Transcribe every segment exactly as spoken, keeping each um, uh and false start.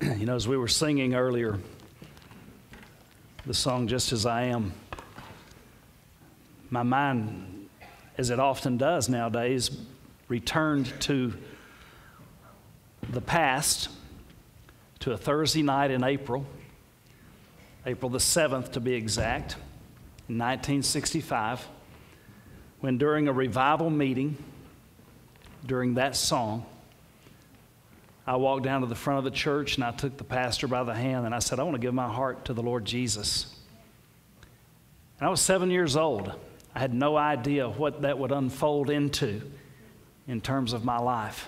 You know, as we were singing earlier, the song Just As I Am, my mind, as it often does nowadays, returned to the past, to a Thursday night in April, April the seventh to be exact, in nineteen sixty-five, when during a revival meeting, during that song, I walked down to the front of the church and I took the pastor by the hand and I said, I want to give my heart to the Lord Jesus. And I was seven years old. I had no idea what that would unfold into in terms of my life.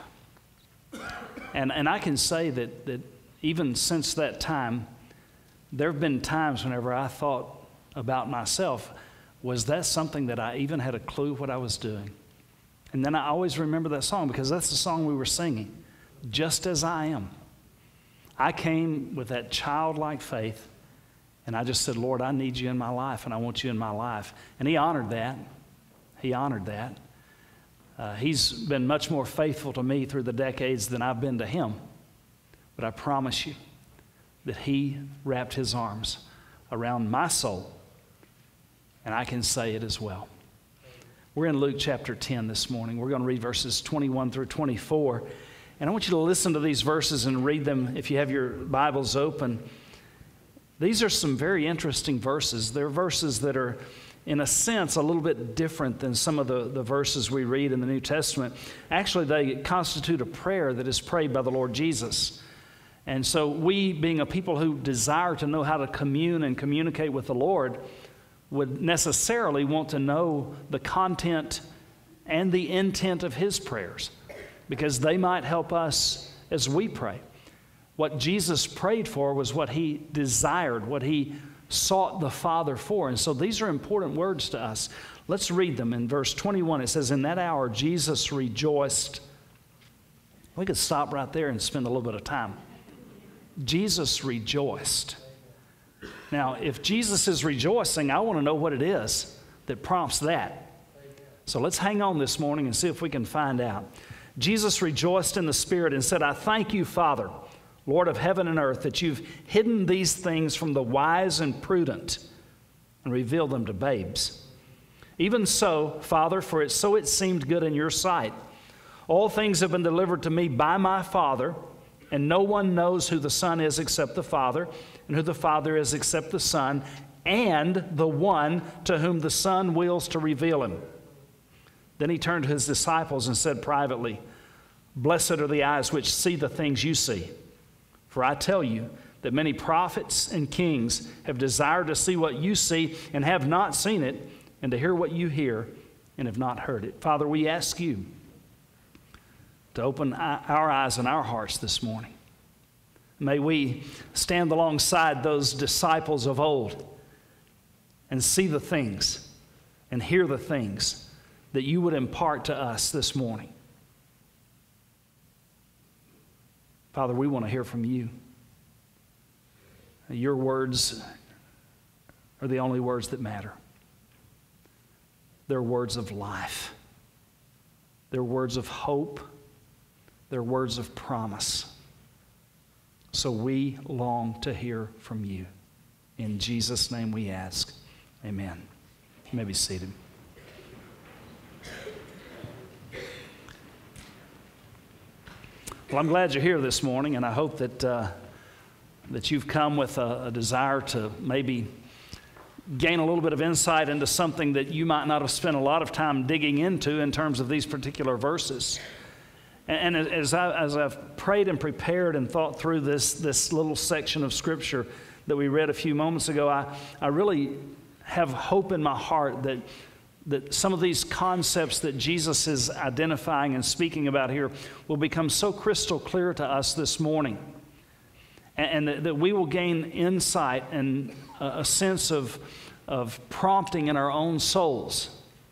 And, and I can say that, that even since that time, there have been times whenever I thought about myself, was that something that I even had a clue what I was doing? And then I always remember that song because that's the song we were singing. Just as I am. I came with that childlike faith, and I just said, Lord, I need you in my life, and I want you in my life. And he honored that. He honored that. Uh, he's been much more faithful to me through the decades than I've been to him. But I promise you that he wrapped his arms around my soul, and I can say it as well. We're in Luke chapter ten this morning. We're going to read verses twenty-one through twenty-four. And I want you to listen to these verses and read them if you have your Bibles open. These are some very interesting verses. They're verses that are, in a sense, a little bit different than some of the, the verses we read in the New Testament. Actually, they constitute a prayer that is prayed by the Lord Jesus. And so we, being a people who desire to know how to commune and communicate with the Lord, would necessarily want to know the content and the intent of his prayers, because they might help us as we pray. What Jesus prayed for was what he desired, what he sought the Father for. And so these are important words to us. Let's read them. In verse twenty-one, it says, in that hour Jesus rejoiced. We could stop right there and spend a little bit of time. Jesus rejoiced. Now, if Jesus is rejoicing, I want to know what it is that prompts that. So let's hang on this morning and see if we can find out. Jesus rejoiced in the Spirit and said, I thank you, Father, Lord of heaven and earth, that you've hidden these things from the wise and prudent and revealed them to babes. Even so, Father, for it so it seemed good in your sight. All things have been delivered to me by my Father, and no one knows who the Son is except the Father, and who the Father is except the Son, and the one to whom the Son wills to reveal him. Then he turned to his disciples and said privately, blessed are the eyes which see the things you see. For I tell you that many prophets and kings have desired to see what you see and have not seen it, and to hear what you hear and have not heard it. Father, we ask you to open our eyes and our hearts this morning. May we stand alongside those disciples of old and see the things and hear the things that you would impart to us this morning. Father, we want to hear from you. Your words are the only words that matter. They're words of life. They're words of hope. They're words of promise. So we long to hear from you. In Jesus' name we ask. Amen. You may be seated. Well, I'm glad you're here this morning, and I hope that, uh, that you've come with a, a desire to maybe gain a little bit of insight into something that you might not have spent a lot of time digging into in terms of these particular verses. And, and as, I, as I've prayed and prepared and thought through this, this little section of Scripture that we read a few moments ago, I, I really have hope in my heart that that some of these concepts that Jesus is identifying and speaking about here will become so crystal clear to us this morning. And, and that, that we will gain insight and a, a sense of, of prompting in our own souls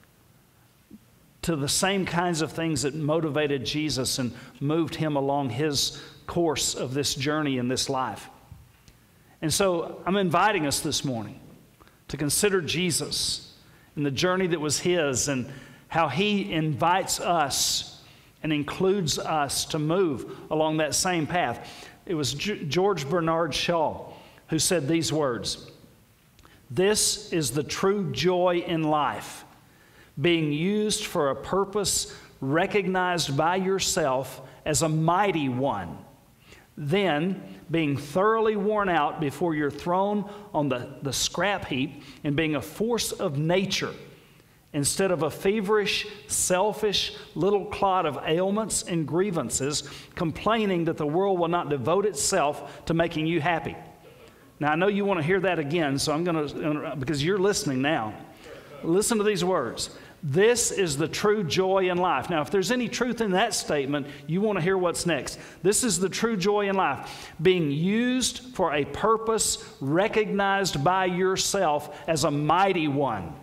to the same kinds of things that motivated Jesus and moved him along his course of this journey in this life. And so I'm inviting us this morning to consider Jesus and the journey that was his, and how he invites us and includes us to move along that same path. It was G- George Bernard Shaw who said these words: "This is the true joy in life, being used for a purpose recognized by yourself as a mighty one. Then, being thoroughly worn out before you're thrown on the, the scrap heap and being a force of nature instead of a feverish, selfish little clod of ailments and grievances, complaining that the world will not devote itself to making you happy." Now, I know you want to hear that again, so I'm going to, because you're listening now. Listen to these words. This is the true joy in life. Now, if there's any truth in that statement, you want to hear what's next. This is the true joy in life, being used for a purpose recognized by yourself as a mighty one.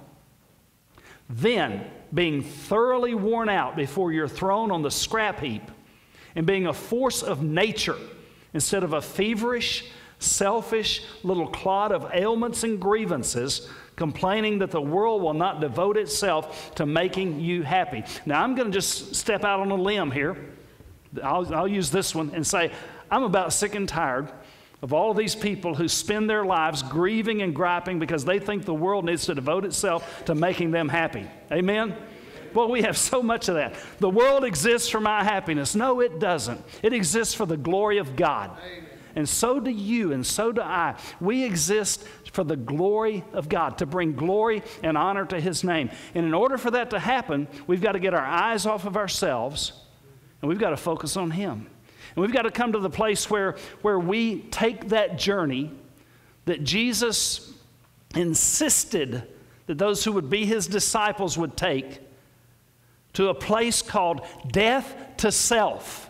Then, being thoroughly worn out before you're thrown on the scrap heap and being a force of nature instead of a feverish, selfish little clod of ailments and grievances, complaining that the world will not devote itself to making you happy. Now, I'm going to just step out on a limb here. I'll, I'll use this one and say, I'm about sick and tired of all of these people who spend their lives grieving and griping because they think the world needs to devote itself to making them happy. Amen? Well, we have so much of that. The world exists for my happiness. No, it doesn't. It exists for the glory of God. Amen. And so do you, and so do I. We exist for the glory of God, to bring glory and honor to His name. And in order for that to happen, we've got to get our eyes off of ourselves, and we've got to focus on Him. And we've got to come to the place where, where we take that journey that Jesus insisted that those who would be His disciples would take, to a place called death to self.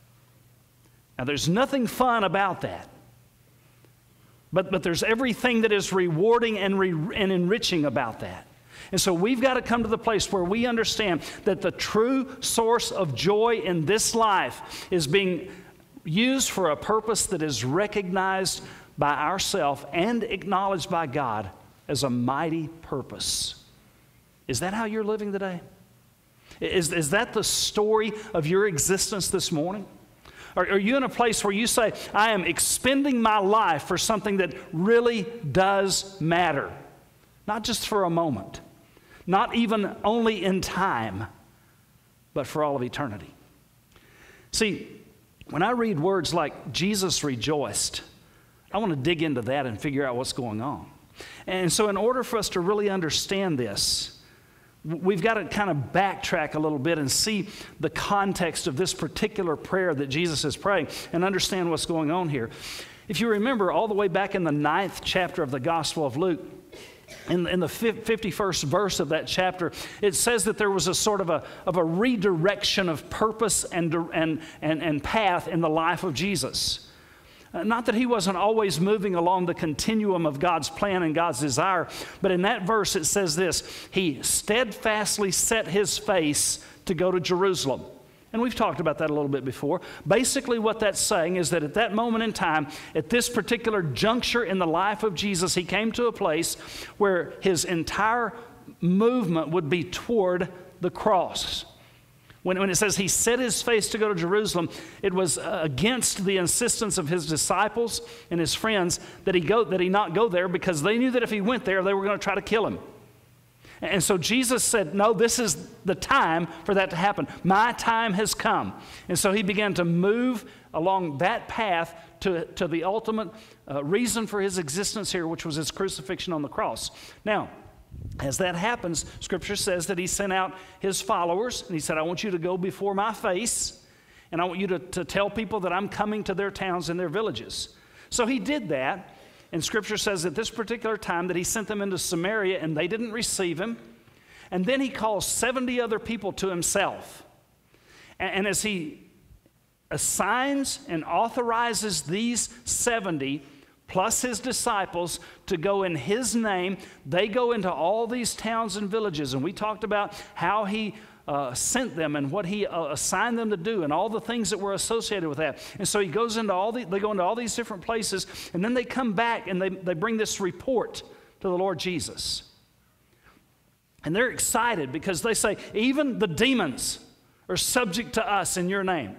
Now, there's nothing fun about that. But, but there's everything that is rewarding and, re, and enriching about that. And so we've got to come to the place where we understand that the true source of joy in this life is being used for a purpose that is recognized by ourselves and acknowledged by God as a mighty purpose. Is that how you're living today? Is, is that the story of your existence this morning? Are, are you in a place where you say, I am expending my life for something that really does matter? Not just for a moment, not even only in time, but for all of eternity. See, when I read words like Jesus rejoiced, I want to dig into that and figure out what's going on. And so in order for us to really understand this, we've got to kind of backtrack a little bit and see the context of this particular prayer that Jesus is praying and understand what's going on here. If you remember, all the way back in the ninth chapter of the Gospel of Luke, in, in the fifty-first verse of that chapter, it says that there was a sort of a, of a redirection of purpose and, and, and, and path in the life of Jesus. Uh, not that he wasn't always moving along the continuum of God's plan and God's desire, but in that verse it says this: he steadfastly set his face to go to Jerusalem. And we've talked about that a little bit before. Basically what that's saying is that at that moment in time, at this particular juncture in the life of Jesus, he came to a place where his entire movement would be toward the cross. When, when it says he set his face to go to Jerusalem, it was uh, against the insistence of his disciples and his friends that he, go, that he not go there, because they knew that if he went there, they were going to try to kill him. And so Jesus said, no, this is the time for that to happen. My time has come. And so he began to move along that path to, to the ultimate uh, reason for his existence here, which was his crucifixion on the cross. Now, as that happens, Scripture says that he sent out his followers, and he said, I want you to go before my face, and I want you to, to tell people that I'm coming to their towns and their villages. So he did that, and Scripture says at this particular time that he sent them into Samaria, and they didn't receive him. And then he calls seventy other people to himself. And, and as he assigns and authorizes these seventy, plus his disciples, to go in his name, they go into all these towns and villages. And we talked about how he uh, sent them and what he uh, assigned them to do and all the things that were associated with that. And so he goes into all the, they go into all these different places, and then they come back and they, they bring this report to the Lord Jesus. And they're excited because they say, even the demons are subject to us in your name.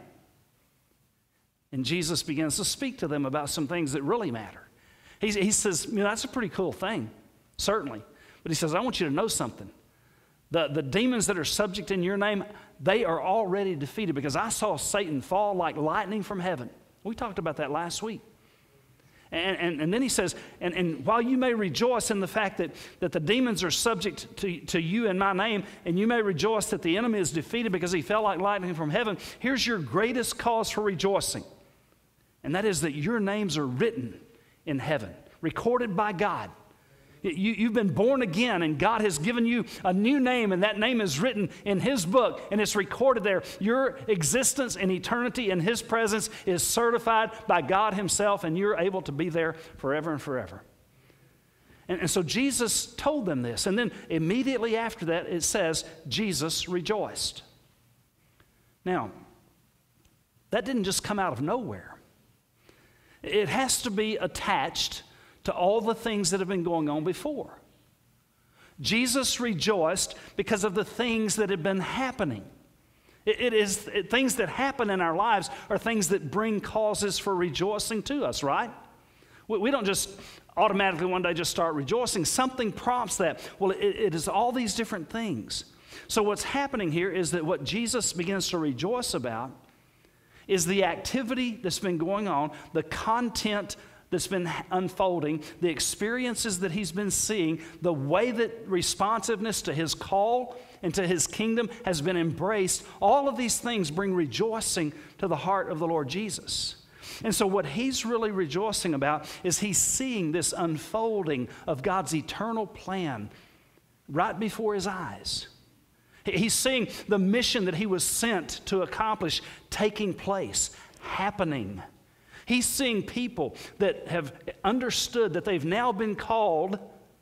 And Jesus begins to speak to them about some things that really matter. He, he says, you know, that's a pretty cool thing, certainly. But he says, I want you to know something. The, the demons that are subject in your name, they are already defeated, because I saw Satan fall like lightning from heaven. We talked about that last week. And, and, and then he says, and, and while you may rejoice in the fact that, that the demons are subject to, to you in my name, and you may rejoice that the enemy is defeated because he fell like lightning from heaven, here's your greatest cause for rejoicing. And that is that your names are written in heaven, recorded by God. You, you've been born again, and God has given you a new name, and that name is written in His book, and it's recorded there. Your existence in eternity in His presence is certified by God Himself, and you're able to be there forever and forever. And, and so Jesus told them this, and then immediately after that it says, Jesus rejoiced. Now, that didn't just come out of nowhere. It has to be attached to all the things that have been going on before. Jesus rejoiced because of the things that had been happening. It, it is it, things that happen in our lives are things that bring causes for rejoicing to us, right? We, we don't just automatically one day just start rejoicing. Something prompts that. Well, it, it is all these different things. So what's happening here is that what Jesus begins to rejoice about is the activity that's been going on, the content that's been unfolding, the experiences that he's been seeing, the way that responsiveness to his call and to his kingdom has been embraced. All of these things bring rejoicing to the heart of the Lord Jesus. And so what he's really rejoicing about is he's seeing this unfolding of God's eternal plan right before his eyes. He's seeing the mission that he was sent to accomplish taking place, happening. He's seeing people that have understood that they've now been called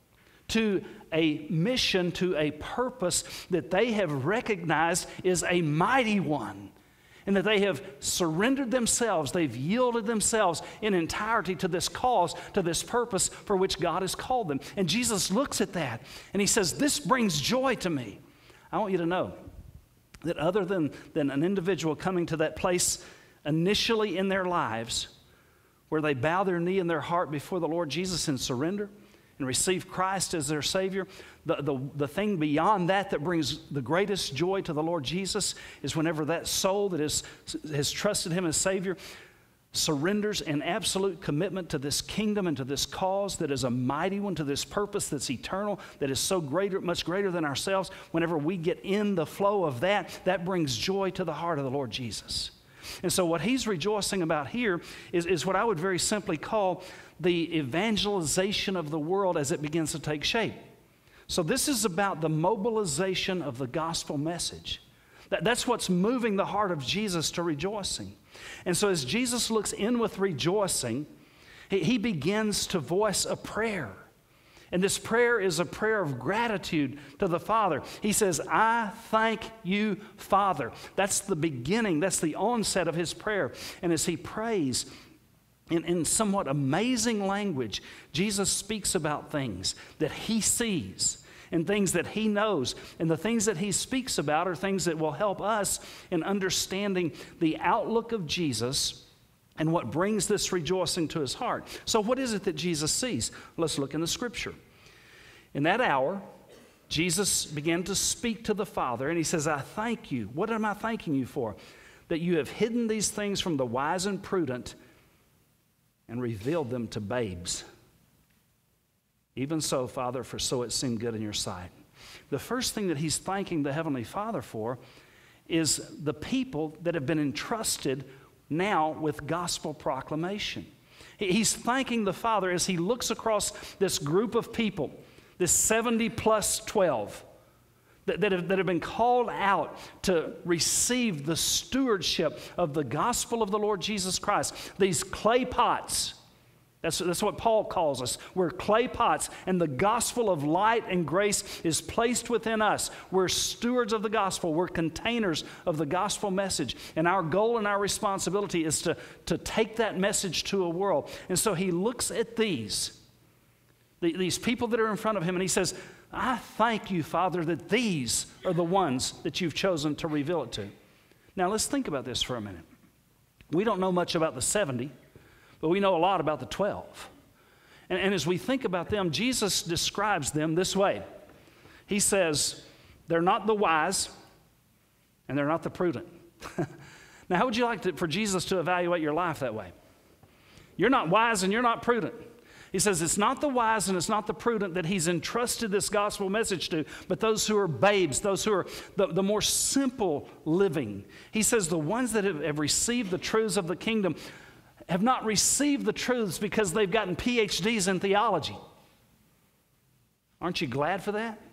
to a mission, to a purpose that they have recognized is a mighty one, and that they have surrendered themselves, they've yielded themselves in entirety to this cause, to this purpose for which God has called them. And Jesus looks at that and he says, this brings joy to me. I want you to know that other than, than an individual coming to that place initially in their lives where they bow their knee in their heart before the Lord Jesus and surrender and receive Christ as their Savior, the, the, the thing beyond that that brings the greatest joy to the Lord Jesus is whenever that soul that is, has trusted Him as Savior surrenders in absolute commitment to this kingdom and to this cause that is a mighty one, to this purpose that's eternal, that is so greater, much greater than ourselves. Whenever we get in the flow of that, that brings joy to the heart of the Lord Jesus. And so what he's rejoicing about here is, is what I would very simply call the evangelization of the world as it begins to take shape. So this is about the mobilization of the gospel message. That, that's what's moving the heart of Jesus to rejoicing. And so as Jesus looks in with rejoicing, he, he begins to voice a prayer. And this prayer is a prayer of gratitude to the Father. He says, I thank you, Father. That's the beginning, that's the onset of his prayer. And as he prays in, in somewhat amazing language, Jesus speaks about things that he sees and things that he knows. And the things that he speaks about are things that will help us in understanding the outlook of Jesus and what brings this rejoicing to his heart. So what is it that Jesus sees? Let's look in the scripture. In that hour, Jesus began to speak to the Father, and he says, I thank you. What am I thanking you for? That you have hidden these things from the wise and prudent and revealed them to babes. Even so, Father, for so it seemed good in your sight. The first thing that he's thanking the Heavenly Father for is the people that have been entrusted now with gospel proclamation. He's thanking the Father as he looks across this group of people, this seventy plus twelve, that, that, have, that have been called out to receive the stewardship of the gospel of the Lord Jesus Christ. These clay pots. That's, that's what Paul calls us. We're clay pots, and the gospel of light and grace is placed within us. We're stewards of the gospel. We're containers of the gospel message. And our goal and our responsibility is to, to take that message to a world. And so he looks at these, the, these people that are in front of him, and he says, I thank you, Father, that these are the ones that you've chosen to reveal it to. Now let's think about this for a minute. We don't know much about the seventy, but we know a lot about the twelve. And, and as we think about them, Jesus describes them this way. He says, they're not the wise, and they're not the prudent. Now, how would you like to, for Jesus to evaluate your life that way? You're not wise and you're not prudent. He says it's not the wise and it's not the prudent that he's entrusted this gospel message to, but those who are babes, those who are the, the more simple living. He says the ones that have, have received the truths of the kingdom have not received the truths because they've gotten P H Ds in theology. Aren't you glad for that?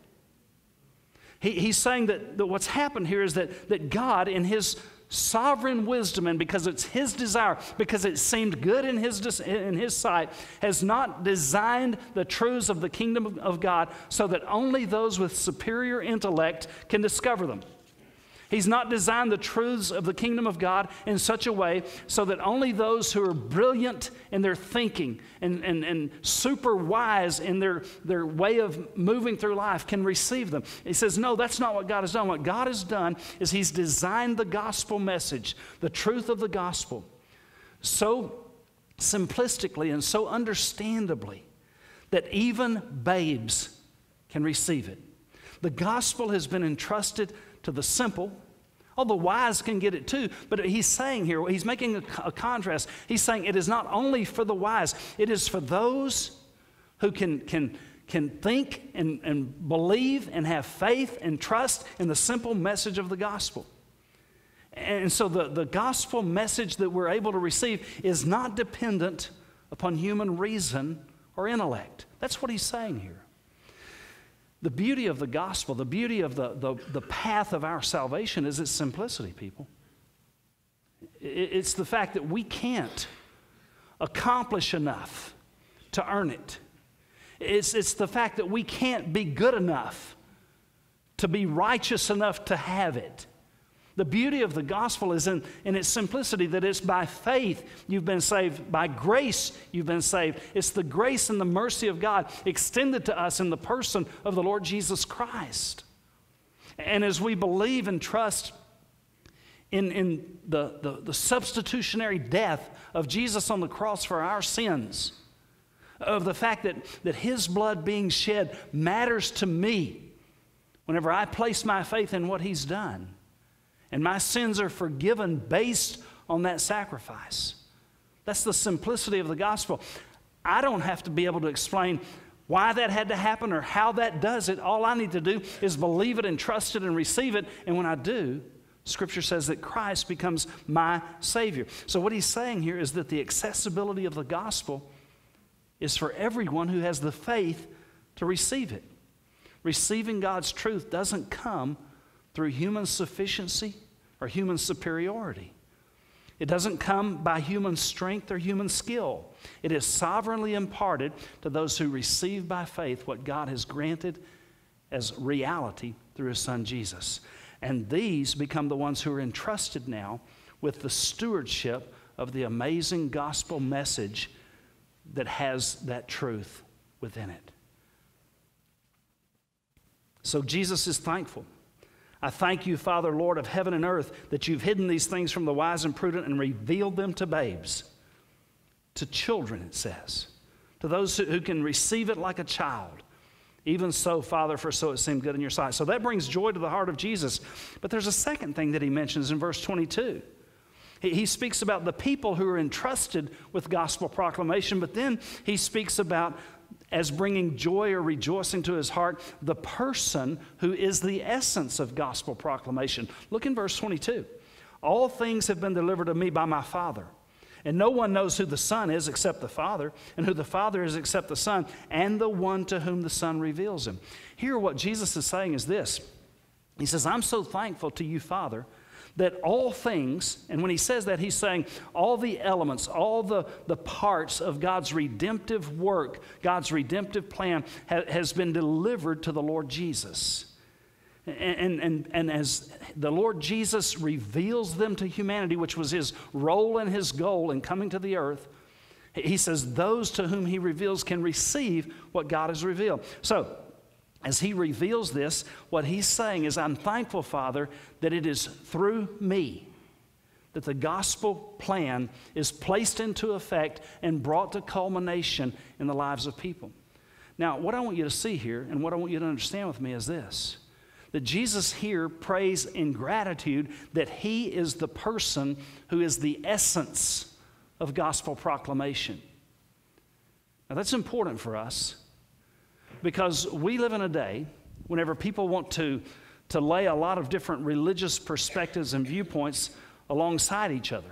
He, he's saying that, that what's happened here is that, that God in his sovereign wisdom, and because it's his desire, because it seemed good in his, in his sight, has not designed the truths of the kingdom of God so that only those with superior intellect can discover them. He's not designed the truths of the kingdom of God in such a way so that only those who are brilliant in their thinking and, and, and super wise in their, their way of moving through life can receive them. He says, no, that's not what God has done. What God has done is he's designed the gospel message, the truth of the gospel, so simplistically and so understandably that even babes can receive it. The gospel has been entrusted to the simple. All the wise can get it too, but he's saying here, he's making a, a contrast. He's saying it is not only for the wise, it is for those who can, can, can think and, and believe and have faith and trust in the simple message of the gospel. And so the, the gospel message that we're able to receive is not dependent upon human reason or intellect. That's what he's saying here. The beauty of the gospel, the beauty of the, the, the path of our salvation is its simplicity, people. It's the fact that we can't accomplish enough to earn it. It's, it's the fact that we can't be good enough to be righteous enough to have it. The beauty of the gospel is in, in its simplicity, that it's by faith you've been saved. By grace you've been saved. It's the grace and the mercy of God extended to us in the person of the Lord Jesus Christ. And as we believe and trust in, in the, the, the substitutionary death of Jesus on the cross for our sins, of the fact that, that his blood being shed matters to me whenever I place my faith in what he's done, and my sins are forgiven based on that sacrifice. That's the simplicity of the gospel. I don't have to be able to explain why that had to happen or how that does it. All I need to do is believe it and trust it and receive it. And when I do, Scripture says that Christ becomes my Savior. So what he's saying here is that the accessibility of the gospel is for everyone who has the faith to receive it. Receiving God's truth doesn't come through human sufficiency or human superiority. It doesn't come by human strength or human skill. It is sovereignly imparted to those who receive by faith what God has granted as reality through his Son Jesus. And these become the ones who are entrusted now with the stewardship of the amazing gospel message that has that truth within it. So Jesus is thankful. I thank you, Father, Lord of heaven and earth, that you've hidden these things from the wise and prudent and revealed them to babes, to children, it says, to those who, who can receive it like a child. Even so, Father, for so it seemed good in your sight. So that brings joy to the heart of Jesus. But there's a second thing that he mentions in verse twenty-two. He, he speaks about the people who are entrusted with gospel proclamation, but then he speaks about, as bringing joy or rejoicing to his heart, the person who is the essence of gospel proclamation. Look in verse twenty-two. All things have been delivered to me by my Father, and no one knows who the Son is except the Father, and who the Father is except the Son, and the one to whom the Son reveals him. Here what Jesus is saying is this. He says, I'm so thankful to you, Father, that all things, and when he says that, he's saying all the elements, all the, the parts of God's redemptive work, God's redemptive plan ha, has been delivered to the Lord Jesus. And, and, and as the Lord Jesus reveals them to humanity, which was his role and his goal in coming to the earth, he says those to whom he reveals can receive what God has revealed. So, as he reveals this, what he's saying is, I'm thankful, Father, that it is through me, that the gospel plan is placed into effect and brought to culmination in the lives of people. Now, what I want you to see here and what I want you to understand with me is this, that Jesus here prays in gratitude that he is the person who is the essence of gospel proclamation. Now, that's important for us because we live in a day whenever people want to, to lay a lot of different religious perspectives and viewpoints alongside each other.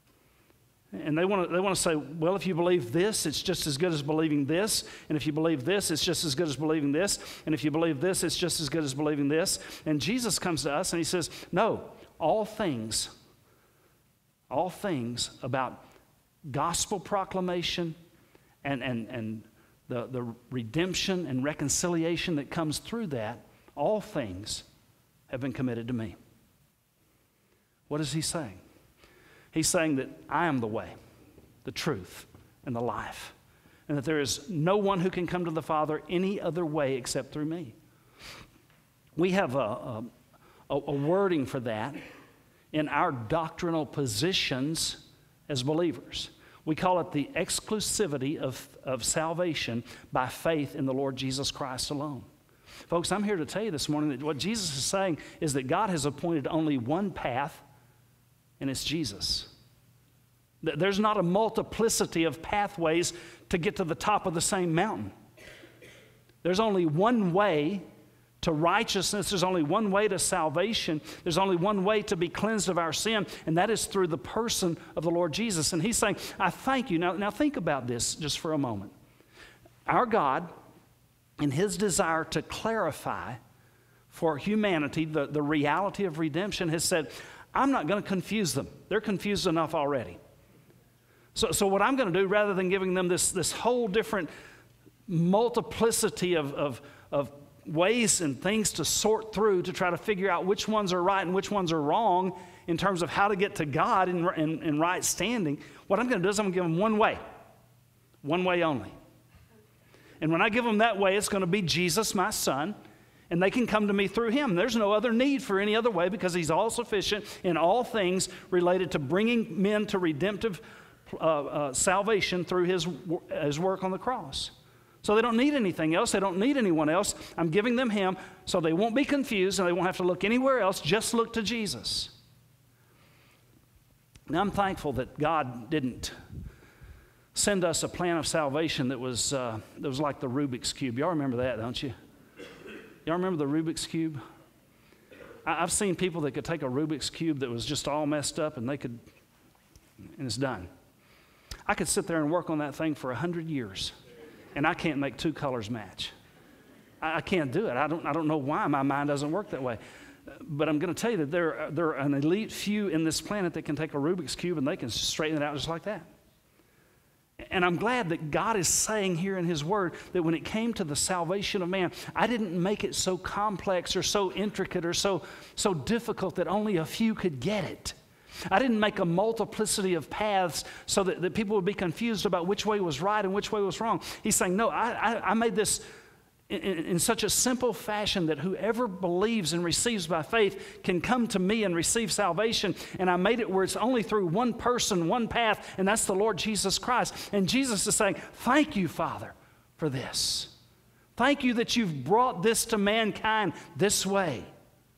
And they want to they want to say, well, if you believe this, it's just as good as believing this. And if you believe this, it's just as good as believing this. And if you believe this, it's just as good as believing this. And Jesus comes to us and he says, no, all things, all things about gospel proclamation and, and, and the, the redemption and reconciliation that comes through that, all things have been committed to me. What is he saying? He's saying that I am the way, the truth, and the life, and that there is no one who can come to the Father any other way except through me. We have a, a, a wording for that in our doctrinal positions as believers. We call it the exclusivity of, of salvation by faith in the Lord Jesus Christ alone. Folks, I'm here to tell you this morning that what Jesus is saying is that God has appointed only one path, and it's Jesus. There's not a multiplicity of pathways to get to the top of the same mountain. There's only one way to righteousness. There's only one way to salvation. There's only one way to be cleansed of our sin, and that is through the person of the Lord Jesus. And he's saying, I thank you. Now, now think about this just for a moment. Our God, in his desire to clarify for humanity the, the reality of redemption, has said, I'm not going to confuse them. They're confused enough already. So, so what I'm going to do, rather than giving them this, this whole different multiplicity of, of, of ways and things to sort through to try to figure out which ones are right and which ones are wrong in terms of how to get to God in, in, in right standing, what I'm going to do is I'm going to give them one way, one way only. And when I give them that way, it's going to be Jesus, my son, and they can come to me through him. There's no other need for any other way because he's all sufficient in all things related to bringing men to redemptive uh, uh, salvation through his, his work on the cross. So they don't need anything else. They don't need anyone else. I'm giving them him so they won't be confused and they won't have to look anywhere else. Just look to Jesus. Now, I'm thankful that God didn't send us a plan of salvation that was, uh, that was like the Rubik's Cube. Y'all remember that, don't you? Y'all remember the Rubik's Cube? I, I've seen people that could take a Rubik's Cube that was just all messed up and they could, and it's done. I could sit there and work on that thing for a hundred years and I can't make two colors match. I, I can't do it. I don't, I don't know why my mind doesn't work that way. But I'm going to tell you that there, there are an elite few in this planet that can take a Rubik's Cube and they can straighten it out just like that. And I'm glad that God is saying here in his word that when it came to the salvation of man, I didn't make it so complex or so intricate or so, so difficult that only a few could get it. I didn't make a multiplicity of paths so that, that people would be confused about which way was right and which way was wrong. He's saying, no, I, I, I made this in, in such a simple fashion that whoever believes and receives by faith can come to me and receive salvation. And I made it where it's only through one person, one path, and that's the Lord Jesus Christ. And Jesus is saying, thank you, Father, for this. Thank you that you've brought this to mankind this way.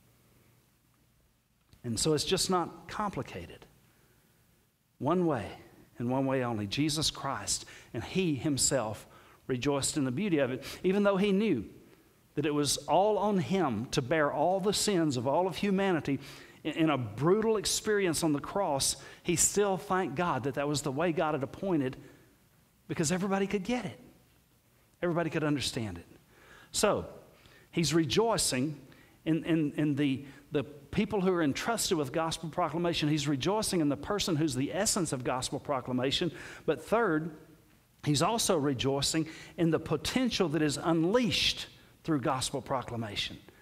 And so it's just not complicated. One way and one way only, Jesus Christ, and he himself rejoiced in the beauty of it, even though he knew that it was all on him to bear all the sins of all of humanity in a brutal experience on the cross. He still thanked God that that was the way God had appointed because everybody could get it. Everybody could understand it. So he's rejoicing in, in, in the, the people who are entrusted with gospel proclamation. He's rejoicing in the person who's the essence of gospel proclamation. But third, he's also rejoicing in the potential that is unleashed through gospel proclamation.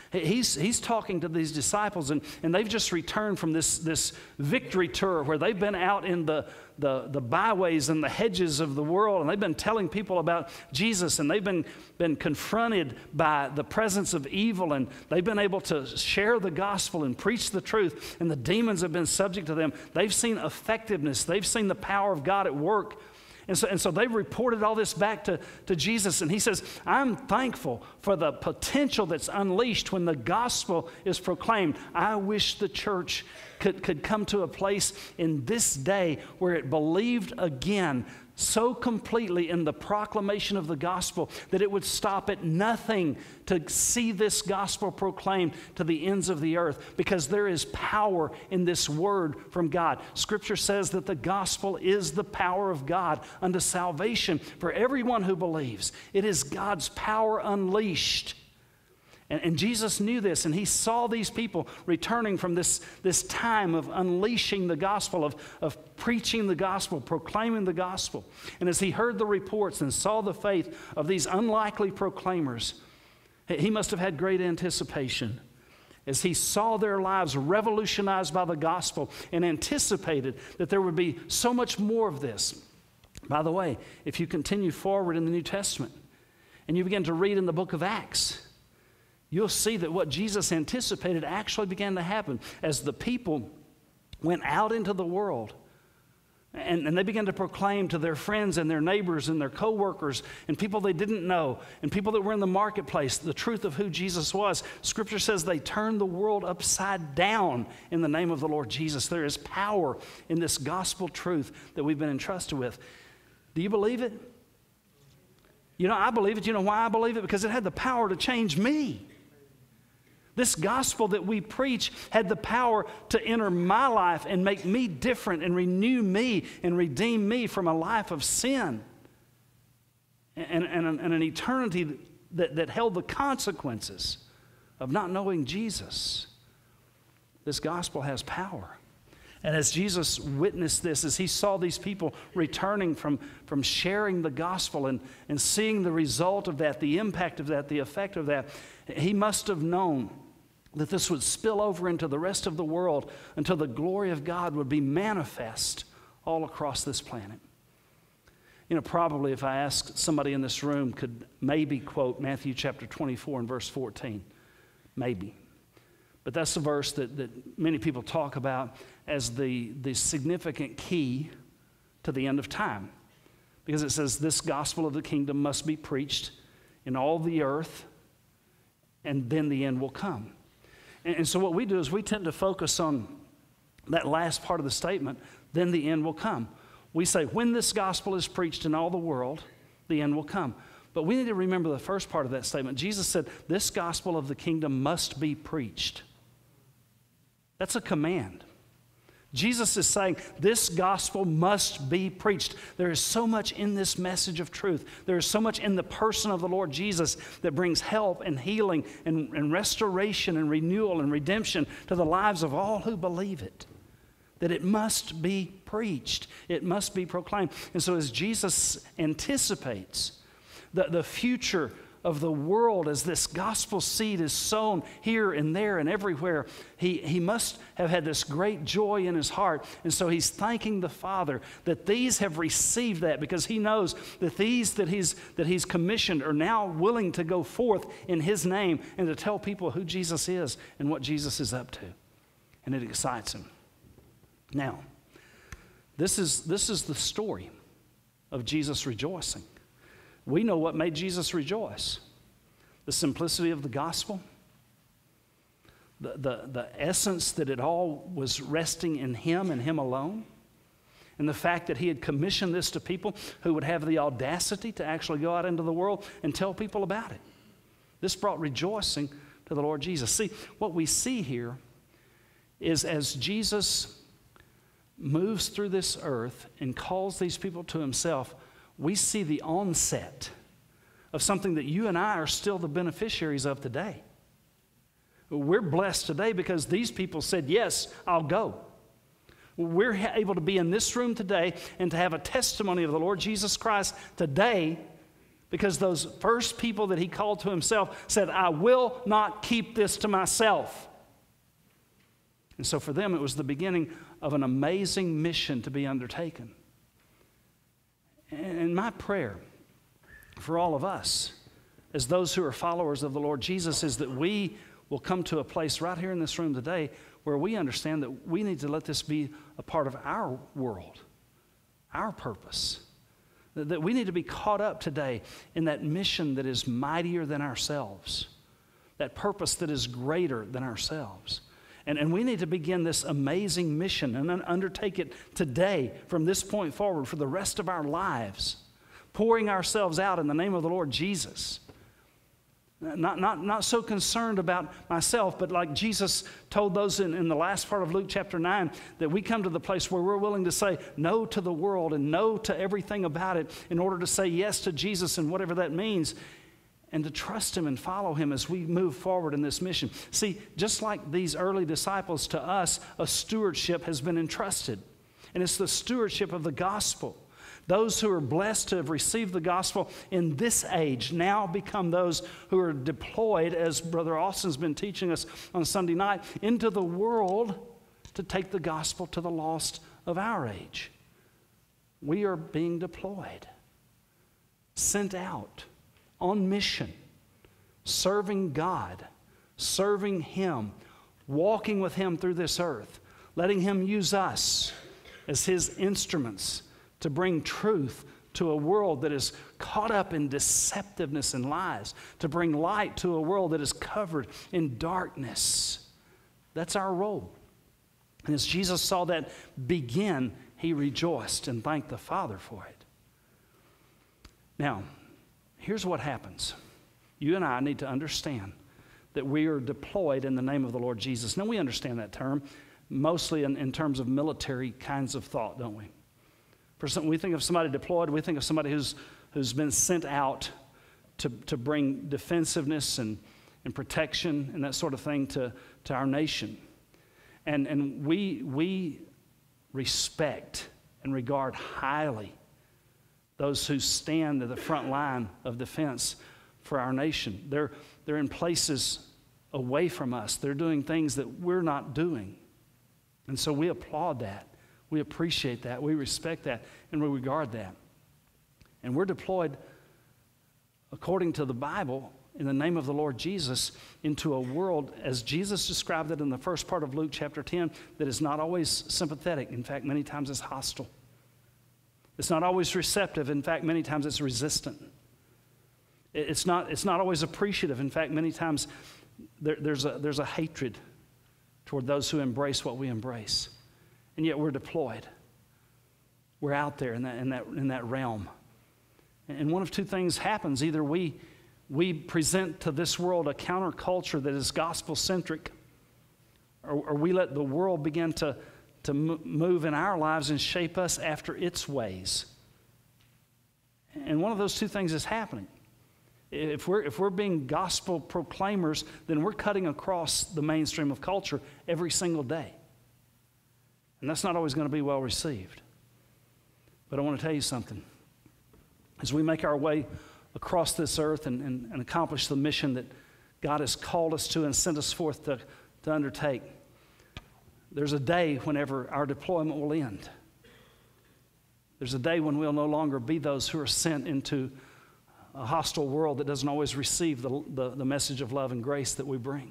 He's, he's talking to these disciples, and, and they've just returned from this, this victory tour where they've been out in the, the, the byways and the hedges of the world, and they've been telling people about Jesus, and they've been, been confronted by the presence of evil, and they've been able to share the gospel and preach the truth, and the demons have been subject to them. They've seen effectiveness. They've seen the power of God at work. And so, and so they've reported all this back to, to Jesus, and he says, I'm thankful for the potential that's unleashed when the gospel is proclaimed. I wish the church could, could come to a place in this day where it believed again so completely in the proclamation of the gospel that it would stop at nothing to see this gospel proclaimed to the ends of the earth, because there is power in this word from God. Scripture says that the gospel is the power of God unto salvation for everyone who believes. It is God's power unleashed. And, and Jesus knew this, and he saw these people returning from this, this time of unleashing the gospel, of, of preaching the gospel, proclaiming the gospel. And as he heard the reports and saw the faith of these unlikely proclaimers, he must have had great anticipation as he saw their lives revolutionized by the gospel and anticipated that there would be so much more of this. By the way, if you continue forward in the New Testament and you begin to read in the book of Acts, you'll see that what Jesus anticipated actually began to happen as the people went out into the world. And, and they began to proclaim to their friends and their neighbors and their co-workers and people they didn't know and people that were in the marketplace the truth of who Jesus was. Scripture says they turned the world upside down in the name of the Lord Jesus. There is power in this gospel truth that we've been entrusted with. Do you believe it? You know, I believe it. You know why I believe it? Because it had the power to change me. This gospel that we preach had the power to enter my life and make me different and renew me and redeem me from a life of sin and, and, and an eternity that, that held the consequences of not knowing Jesus. This gospel has power. And as Jesus witnessed this, as he saw these people returning from, from sharing the gospel and, and seeing the result of that, the impact of that, the effect of that, he must have known that this would spill over into the rest of the world until the glory of God would be manifest all across this planet. You know, probably if I asked somebody in this room could maybe quote Matthew chapter twenty-four and verse fourteen. Maybe. But that's the verse that, that many people talk about as the, the significant key to the end of time. Because it says this gospel of the kingdom must be preached in all the earth, and then the end will come. And so what we do is we tend to focus on that last part of the statement, then the end will come. We say, when this gospel is preached in all the world, the end will come. But we need to remember the first part of that statement. Jesus said, this gospel of the kingdom must be preached. That's a command. Jesus is saying this gospel must be preached. There is so much in this message of truth. There is so much in the person of the Lord Jesus that brings help and healing and, and restoration and renewal and redemption to the lives of all who believe it. That it must be preached. It must be proclaimed. And so as Jesus anticipates the, the future of the world as this gospel seed is sown here and there and everywhere, he, he must have had this great joy in his heart. And so he's thanking the Father that these have received that, because he knows that these that he's, that he's commissioned are now willing to go forth in his name and to tell people who Jesus is and what Jesus is up to. And it excites him. Now, this is, this is the story of Jesus rejoicing. We know what made Jesus rejoice. The simplicity of the gospel, the, the, the essence that it all was resting in him and him alone, and the fact that he had commissioned this to people who would have the audacity to actually go out into the world and tell people about it. This brought rejoicing to the Lord Jesus. See, what we see here is as Jesus moves through this earth and calls these people to himself, we see the onset of something that you and I are still the beneficiaries of today. We're blessed today because these people said, yes, I'll go. We're able to be in this room today and to have a testimony of the Lord Jesus Christ today Because those first people that he called to himself said, I will not keep this to myself. And so for them, it was the beginning of an amazing mission to be undertaken. And my prayer for all of us, as those who are followers of the Lord Jesus, is that we will come to a place right here in this room today where we understand that we need to let this be a part of our world, our purpose. That we need to be caught up today in that mission that is mightier than ourselves, that purpose that is greater than ourselves. And, and we need to begin this amazing mission and undertake it today from this point forward for the rest of our lives, pouring ourselves out in the name of the Lord Jesus. Not, not, not so concerned about myself, but like Jesus told those in, in the last part of Luke chapter nine, that we come to the place where we're willing to say no to the world and no to everything about it in order to say yes to Jesus and whatever that means, and to trust Him and follow Him as we move forward in this mission. See, just like these early disciples, to us, a stewardship has been entrusted, and it's the stewardship of the gospel. Those who are blessed to have received the gospel in this age now become those who are deployed, as Brother Austin's been teaching us on Sunday night, into the world to take the gospel to the lost of our age. We are being deployed, sent out, on mission, serving God, serving Him, walking with Him through this earth, letting Him use us as His instruments to bring truth to a world that is caught up in deceptiveness and lies, to bring light to a world that is covered in darkness. That's our role. And as Jesus saw that begin, He rejoiced and thanked the Father for it. Now, here's what happens. You and I need to understand that we are deployed in the name of the Lord Jesus. Now, we understand that term mostly in, in terms of military kinds of thought, don't we? For some, we think of somebody deployed, we think of somebody who's, who's been sent out to, to bring defensiveness and, and protection and that sort of thing to, to our nation. And, and we, we respect and regard highly those who stand at the front line of defense for our nation. They're, they're in places away from us. They're doing things that we're not doing. And so we applaud that. We appreciate that. We respect that. And we regard that. And we're deployed, according to the Bible, in the name of the Lord Jesus, into a world, as Jesus described it in the first part of Luke chapter ten, that is not always sympathetic. In fact, many times it's hostile. It's not always receptive. In fact, many times it's resistant. It's not, it's not always appreciative. In fact, many times there, there's, a, there's a hatred toward those who embrace what we embrace. And yet we're deployed. We're out there in that, in that, in that realm. And one of two things happens. Either we, we present to this world a counterculture that is gospel-centric, or, or we let the world begin to, to move in our lives and shape us after its ways. And one of those two things is happening. If we're, if we're being gospel proclaimers, then we're cutting across the mainstream of culture every single day. And that's not always going to be well received. But I want to tell you something. As we make our way across this earth and, and, and accomplish the mission that God has called us to and sent us forth to, to undertake, there's a day whenever our deployment will end. There's a day when we'll no longer be those who are sent into a hostile world that doesn't always receive the, the, the message of love and grace that we bring.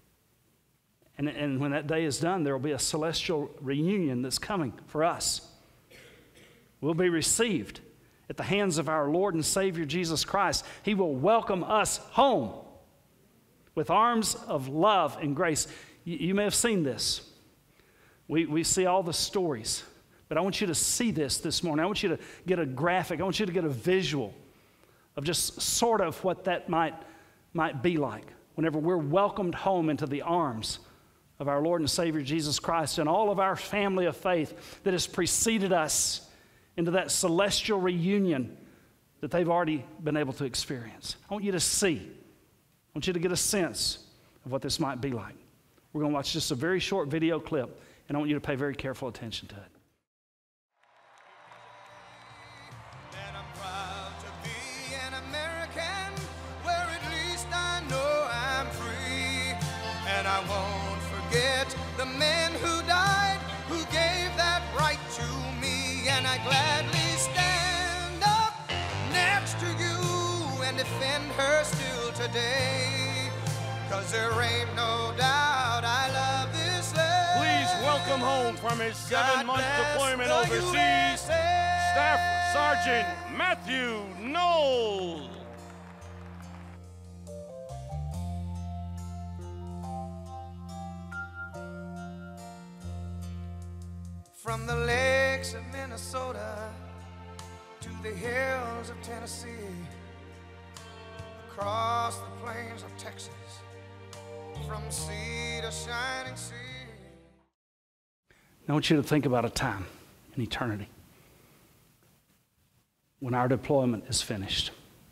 And, and when that day is done, there will be a celestial reunion that's coming for us. We'll be received at the hands of our Lord and Savior Jesus Christ. He will welcome us home with arms of love and grace. You, you may have seen this. We, we see all the stories, but I want you to see this this morning. I want you to get a graphic. I want you to get a visual of just sort of what that might, might be like whenever we're welcomed home into the arms of our Lord and Savior Jesus Christ and all of our family of faith that has preceded us into that celestial reunion that they've already been able to experience. I want you to see. I want you to get a sense of what this might be like. We're going to watch just a very short video clip, and I want you to pay very careful attention to it. And I'm proud to be an American. I won't forget the men who died, who gave that right to me, and I gladly stand up next to you and defend her still today, 'cause there ain't no doubt I love this land. Please welcome home from his seven-month deployment overseas, Staff Sergeant Matthew Knowles. From the lakes of Minnesota to the hills of Tennessee, across the plains of Texas, from sea to shining sea. I want you to think about a time in eternity when our deployment is finished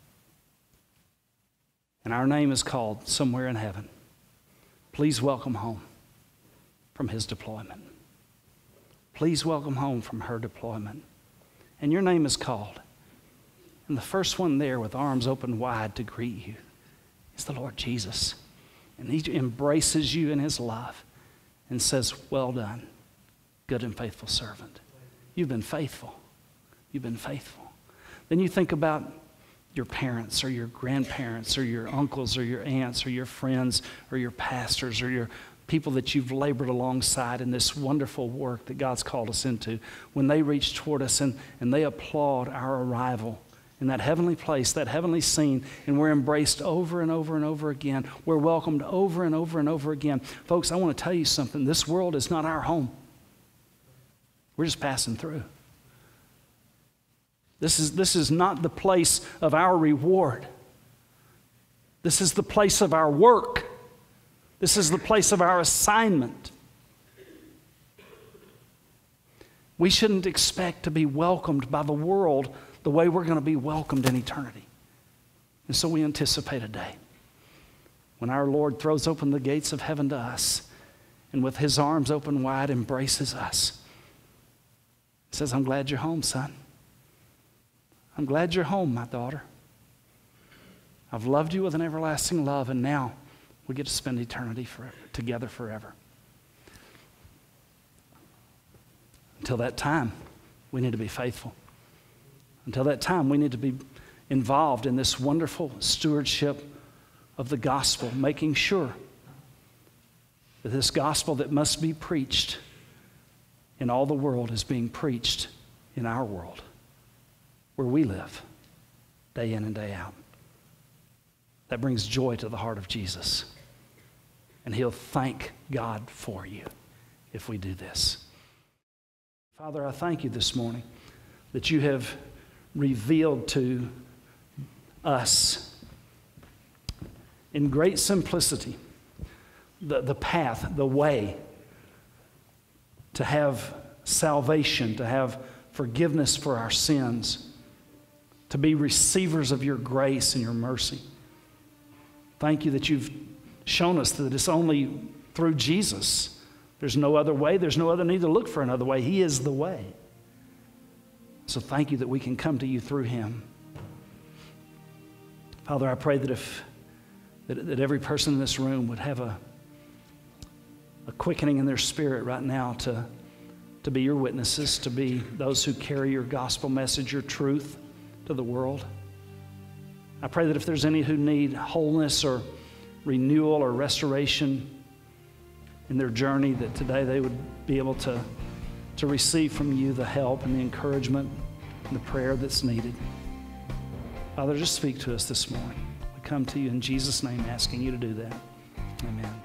and our name is called somewhere in heaven. Please welcome home from his deployment. Please welcome home from her deployment. And your name is called. And the first one there with arms open wide to greet you is the Lord Jesus. And he embraces you in his love and says, well done, good and faithful servant. You've been faithful. You've been faithful. Then you think about your parents or your grandparents or your uncles or your aunts or your friends or your pastors or your people that you've labored alongside in this wonderful work that God's called us into. When they reach toward us and, and they applaud our arrival in that heavenly place, that heavenly scene, and we're embraced over and over and over again. We're welcomed over and over and over again. Folks, I want to tell you something. This world is not our home. We're just passing through. This is, this is not the place of our reward. This is the place of our work. This is the place of our assignment. We shouldn't expect to be welcomed by the world the way we're going to be welcomed in eternity. And so we anticipate a day when our Lord throws open the gates of heaven to us and with his arms open wide embraces us. He says, I'm glad you're home, son. I'm glad you're home, my daughter. I've loved you with an everlasting love, and now we get to spend eternity forever, together forever. Until that time, we need to be faithful. Until that time, we need to be involved in this wonderful stewardship of the gospel, making sure that this gospel that must be preached in all the world is being preached in our world, where we live, day in and day out. That brings joy to the heart of Jesus. And he'll thank God for you if we do this. Father, I thank you this morning that you have revealed to us in great simplicity the, the path, the way to have salvation, to have forgiveness for our sins, to be receivers of your grace and your mercy. Thank you that you've shown us that it's only through Jesus. There's no other way. There's no other need to look for another way. He is the way. So thank you that we can come to you through him. Father, I pray that if that, that every person in this room would have a, a quickening in their spirit right now to, to be your witnesses, to be those who carry your gospel message, your truth to the world. I pray that if there's any who need wholeness or renewal or restoration in their journey, that today they would be able to, to receive from you the help and the encouragement and the prayer that's needed. Father, just speak to us this morning. We come to you in Jesus' name asking you to do that. Amen.